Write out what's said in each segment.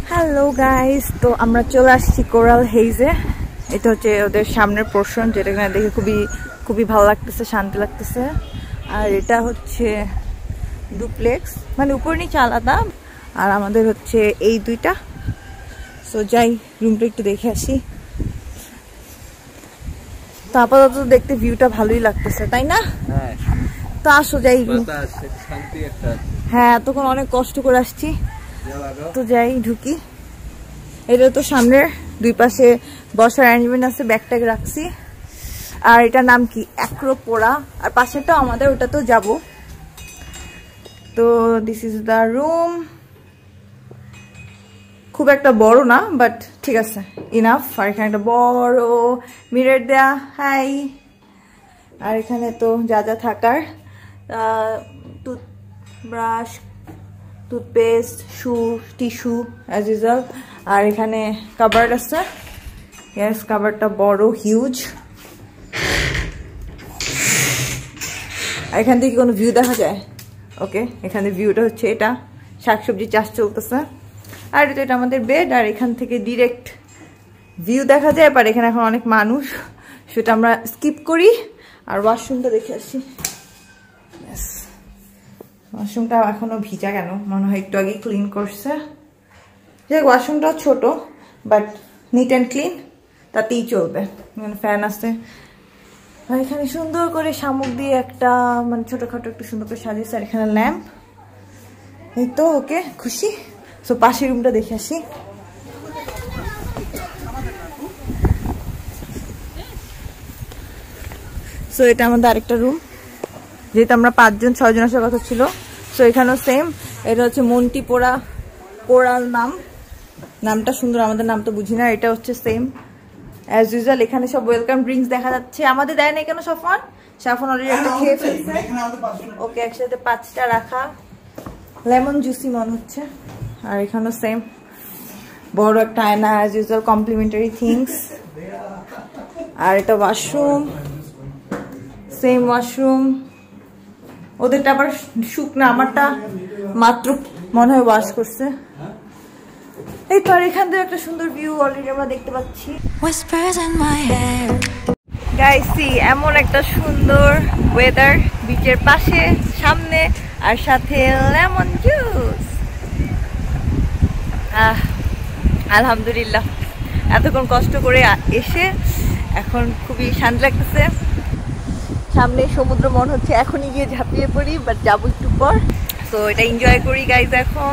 Hello guys, তো আমরা চলে আসছি কোরাল হেজে। এটা হচ্ছে ওদের সামনের পোর্শন, যেটা কিনা দেখে খুবই ভালো লাগতেছে, শান্তি লাগতেছে। আর এটা হচ্ছে ডুপ্লেক্স, মানে উপর নিচে আলাদা। আর আমাদের হচ্ছে এই দুইটা। সো যাই, রুমটা একটু দেখে আসি। তো আপাতত দেখতে ভিউটা ভালোই লাগতেছে, তাই না? তো আসো যাই। হ্যাঁ, তখন অনেক কষ্ট করে আসছি, তো যাই ঢুকি। এটা তো সামনের দুই পাশে বসার অ্যারেঞ্জমেন্ট আছে, ব্যাগট্যাগ রাখছি। আর এটার নাম কি, অ্যাক্রোপোরা। আর পাশেরটাও আমাদের, ওটা তো যাবো। তো দিস ইজ দ্য রুম। খুব একটা বড় না, বাট ঠিক আছে, ইনাফ। আর এখানে একটা বড় মিরর দেয়া, হাই। আর এখানে তো যা যা থাকার, toothbrush, toothpaste, shoe, tissue as usual. আর এখানে কাবার্ড আছে। ইয়েস, কাবার্ডটা বড়, হিউজ। আর এখান থেকে কোনো ভিউ দেখা যায়? ওকে, এখানে ভিউটা হচ্ছে এটা, শাকসবজি চাষ চলতেছে। আর এটা আমাদের বেড। আর এখান থেকে ডিরেক্ট ভিউ দেখা যায়। আর এখানে এখন অনেক মানুষ, সেটা আমরা স্কিপ করি। আর ওয়াশরুমটা দেখে আসি। ওয়াশরুমটা এখনো ভিজা কেন, মনে হয় একটু আগে ক্লিন করছে। যাই, ওয়াশরুমটাও ছোট, বাট নিট অ্যান্ড ক্লিন, তাতেই চলবে। এখানে ফ্যান আছে। আর এখানে সুন্দর করে শামুক দিয়ে একটা, মানে ছোটখাটো একটু সুন্দর করে সাজিয়েছে। আর এখানে ল্যাম্প। এই তো, ওকে, খুশি। সো পাশের রুমটা দেখে আসি। সো এটা আমাদের আরেকটা রুম, যেহেতু আমরা 5জন 6জন আসার কথা ছিল। সো এখানেও সেম। এটা হচ্ছে মন্টিপোরা কোরাল নামটা সুন্দর, আমাদের নাম তো বুঝি না। এটা হচ্ছে সেম অ্যাজ ইউজুয়াল। এখানে সব ওয়েলকাম ড্রিঙ্কস দেখা যাচ্ছে। আমাদের দেয় না কেন সাফন? সাফন অলরেডি একটা খেয়ে ফেলছে। ওকে, একসাথে 5টা রাখা। লেমন জুসি মনে হচ্ছে। আর এখানেও সেম, বড় একটা আয়না অ্যাজ ইউজুয়াল, কমপ্লিমেন্টারি থিংস। আর এটা ওয়াশরুম, সেম ওয়াশরুম। ওদেরটা আবার শুকনা, আমারটা মাত্র মনে হয় ওয়াশ করছে। এই তো, আর এখান থেকে একটা সুন্দর ভিউ অলরেডি আমরা দেখতে পাচ্ছি। গাইস, সি এমন একটা সুন্দর ওয়েদার, বিচের পাশে, সামনে, আর সাথে লেমন জুস। আলহামদুলিল্লাহ, এতক্ষণ কষ্ট করে এসে এখন খুবই শান্তি লাগতেছে। সামনে সমুদ্র, মন হচ্ছে এখনই গিয়ে ঝাঁপিয়ে পড়ি, বাট যাবো একটু পর। তো এটা এনজয় করি গাইজ এখন।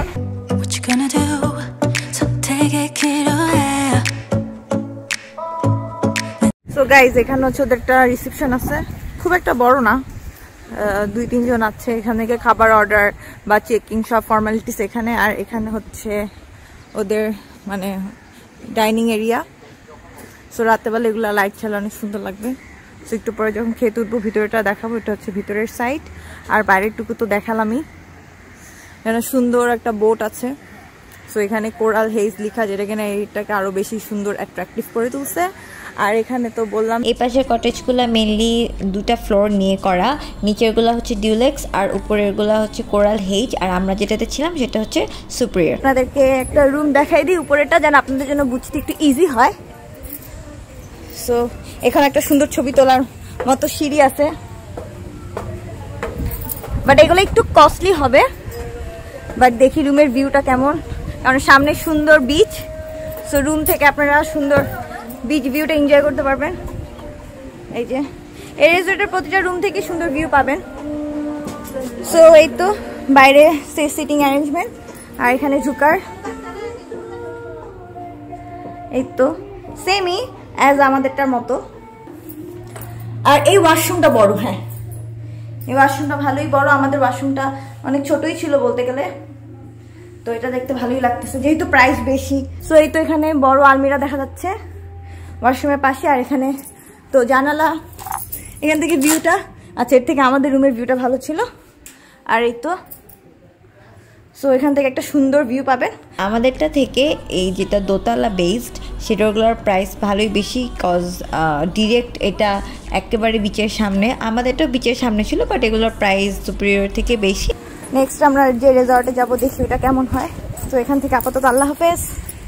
সো গাইজ, এখানে হচ্ছে ওদের একটা রিসেপশন আছে, খুব একটা বড় না, 2-3 জন আছে। এখান থেকে খাবার অর্ডার বা চেকিং সব ফর্মালিটিস এখানে। আর এখানে হচ্ছে ওদের মানে ডাইনিং এরিয়া। সো রাতেবেলা এগুলো লাইট ছাড়া অনেক সুন্দর লাগবে। সো একটু পরে যখন খেতে উঠবো ভিতরেটা দেখাবো। এটা হচ্ছে ভিতরের সাইড। আর বাইরের টুকু তো দেখালামই। এখানে সুন্দর একটা বোট আছে। সো এখানে কোরাল হেজ লেখা, যেটা কিনা এটাকে আরো বেশি সুন্দর অ্যাট্রাকটিভ করে তুলছে। আর এখানে তো বললাম, এই পাশের কটেজগুলো মেনলি 2টা ফ্লোর নিয়ে করা। নিচেরগুলো হচ্ছে ডিউলেক্স, আর উপরেরগুলো হচ্ছে কোরাল হেজ। আর আমরা যেটাতে ছিলাম সেটা হচ্ছে সুপিরিয়র। আপনাদেরকে একটা রুম দেখাই দিই উপরেটা, যেন আপনাদের জন্য বুঝতে একটু ইজি হয়। সো এখানে একটা সুন্দর ছবি তোলার মতো সিঁড়ি আছে, বাট এগুলো একটু কস্টলি হবে। বাট দেখি রুমের ভিউটা কেমন, কারণ সামনে সুন্দর বিচ। সো রুম থেকে আপনারা সুন্দর বিচ ভিউটা এনজয় করতে পারবেন। এই যে এই রিসোর্টের প্রতিটা রুম থেকে সুন্দর ভিউ পাবেন। সো এই তো বাইরে সিটিং অ্যারেঞ্জমেন্ট। আর এখানে ঝুকার, এই তো সেমই অ্যাজ আমাদেরটার মতো। আর এই ওয়াশরুমটা বড়, হ্যাঁ এই ওয়াশরুমটা ভালোই বড়। আমাদের ওয়াশরুমটা অনেক ছোটই ছিল বলতে গেলে। তো এটা দেখতে ভালোই লাগতেছে, যেহেতু প্রাইস বেশি। সো এই তো এখানে বড় আলমিরা দেখা যাচ্ছে ওয়াশরুমের পাশে। আর এখানে তো জানালা, এখান থেকে ভিউটা, আচ্ছা এর থেকে আমাদের রুমের ভিউটা ভালো ছিল। আর এই তো, সো এখান থেকে একটা সুন্দর ভিউ পাবেন। আমাদেরটা থেকে এই যেটা দোতলা বেসড, সেটাগুলোর প্রাইস ভালোই বেশি, কজ ডিরেক্ট এটা একেবারে বিচের সামনে। আমাদেরটা বিচের সামনে ছিল, বাট এগুলোর প্রাইস সুপিরিয়র থেকে বেশি। নেক্সট আমরা যে রিসর্টে যাবো, দেখি ওটা কেমন হয়। তো এখান থেকে আপাতত আল্লাহ হাফেজ।